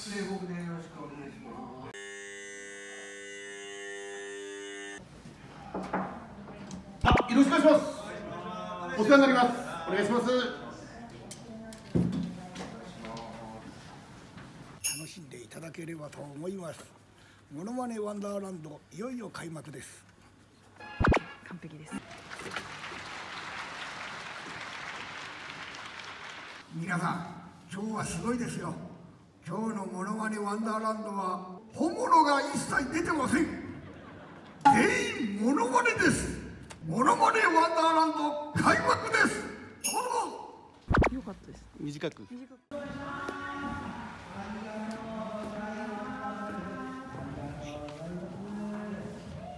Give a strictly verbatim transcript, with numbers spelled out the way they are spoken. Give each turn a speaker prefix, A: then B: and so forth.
A: 礼僕でよろしくお願いします。あ、よろしくお願いします。お世話になります。お願いします。
B: 楽しんでいただければと思います。モノマネワンダーランド、いよいよ開幕です。
C: 完璧です。
B: 皆さん、今日はすごいですよ。今日のモノマネワンダーランドは本物が一切出てません。全員モノマネです。モノマネワンダーランド開幕です。どうぞ。
C: 良かったです。
D: 短く。
C: 短く。